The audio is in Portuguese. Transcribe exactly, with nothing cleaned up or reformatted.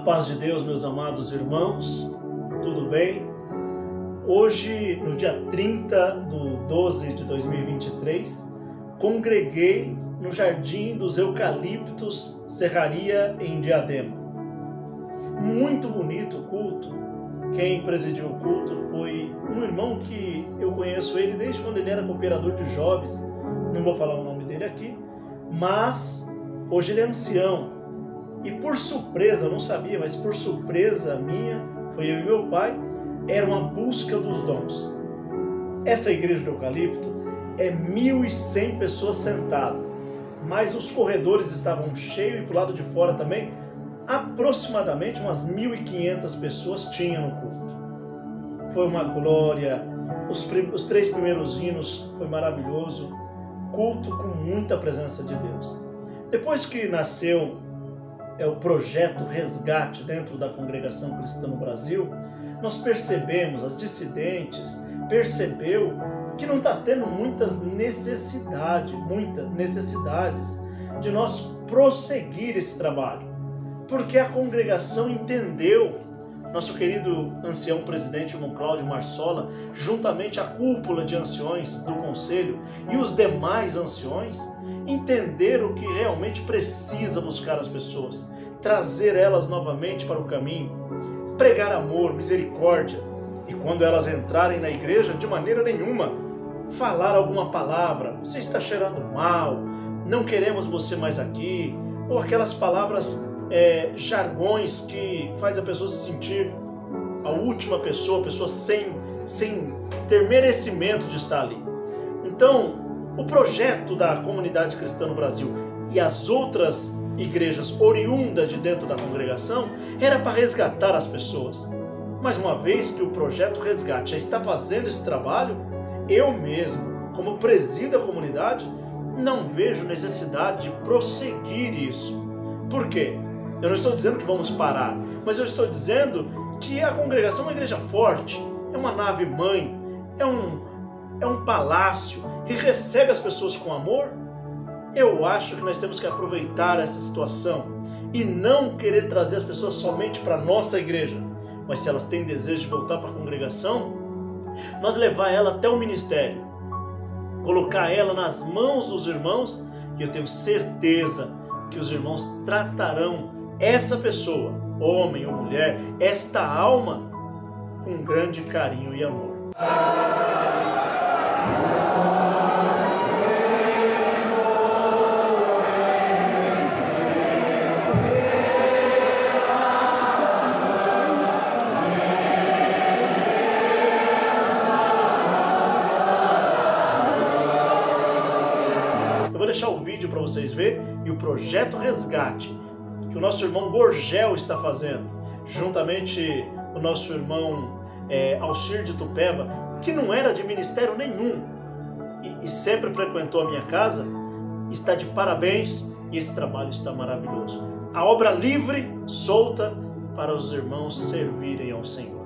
paz de Deus, meus amados irmãos, tudo bem? Hoje, no dia trinta de doze de dois mil e vinte e três, congreguei no Jardim dos Eucaliptos, Serraria, em Diadema. Muito bonito o culto. Quem presidiu o culto foi um irmão que eu conheço ele desde quando ele era cooperador de jovens. Não vou falar o nome dele aqui, mas hoje ele é ancião. E por surpresa, eu não sabia, mas por surpresa minha, foi eu e meu pai, era uma busca dos dons. Essa igreja do Eucalipto é mil e cem pessoas sentadas, mas os corredores estavam cheios e pro lado de fora também, aproximadamente umas mil e quinhentas pessoas tinham no culto. Foi uma glória, os, os três primeiros hinos foi maravilhoso, culto com muita presença de Deus. Depois que nasceu é o projeto Resgate dentro da Congregação Cristã no Brasil, nós percebemos, as dissidentes, percebeu que não está tendo muitas necessidades, muitas necessidades de nós prosseguir esse trabalho, porque a congregação entendeu, nosso querido ancião presidente, irmão Cláudio Marsola, juntamente à cúpula de anciões do conselho e os demais anciões, entenderam que realmente precisa buscar as pessoas, trazer elas novamente para o caminho, pregar amor, misericórdia, e quando elas entrarem na igreja, de maneira nenhuma, falar alguma palavra, você está cheirando mal, não queremos você mais aqui, ou aquelas palavras, é, jargões que faz a pessoa se sentir a última pessoa, a pessoa sem, sem ter merecimento de estar ali. Então, o projeto da Comunidade Cristã no Brasil e as outras igrejas oriundas de dentro da congregação era para resgatar as pessoas. Mas uma vez que o projeto Resgate já está fazendo esse trabalho, eu mesmo, como presido da comunidade, não vejo necessidade de prosseguir isso. Por quê? Eu não estou dizendo que vamos parar, mas eu estou dizendo que a congregação é uma igreja forte, é uma nave-mãe, é um, é um palácio e recebe as pessoas com amor. Eu acho que nós temos que aproveitar essa situação e não querer trazer as pessoas somente para a nossa igreja, mas se elas têm desejo de voltar para a congregação, nós levar ela até o ministério, colocar ela nas mãos dos irmãos, e eu tenho certeza que os irmãos tratarão essa pessoa, homem ou mulher, esta alma, com grande carinho e amor. Eu vou deixar o vídeo para vocês verem e o projeto Resgate que o nosso irmão Gorgel está fazendo, juntamente com o nosso irmão é, Alcir de Tupéva, que não era de ministério nenhum e, e sempre frequentou a minha casa, está de parabéns e esse trabalho está maravilhoso. A obra livre, solta, para os irmãos servirem ao Senhor.